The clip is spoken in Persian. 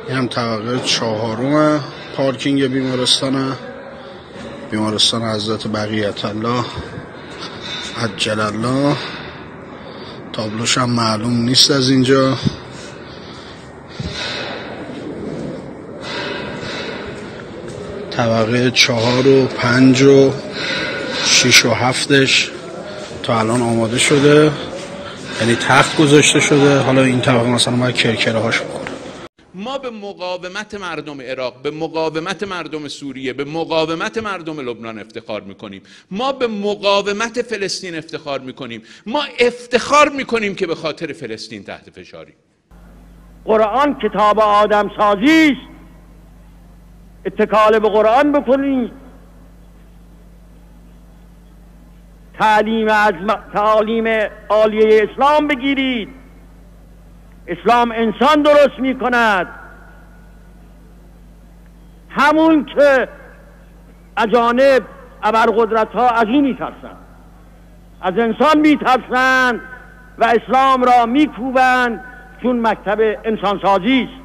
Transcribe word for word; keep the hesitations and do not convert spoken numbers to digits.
این هم طبقه چهارم پارکینگ بیمارستان بیمارستان حضرت بقیت الله عجل الله. تابلوش هم معلوم نیست از اینجا. طبقه چهار و پنج و شیش و هفتش تا الان آماده شده، یعنی تخت گذاشته شده. حالا این طبقه مثلا باید کرکره هاش بکنه. ما به مقاومت مردم عراق، به مقاومت مردم سوریه، به مقاومت مردم لبنان افتخار میکنیم. ما به مقاومت فلسطین افتخار میکنیم. ما افتخار میکنیم که به خاطر فلسطین تحت فشاریم. قرآن کتاب آدم سازی است. اتکال به قرآن بکنید. تعلیم از تعالیم عالیه اسلام بگیرید. اسلام انسان درست می کند، همون که اجانب ابرقدرت ها از این می ترسند، از انسان می ترسند و اسلام را می کوبند، چون مکتب انسان سازی است.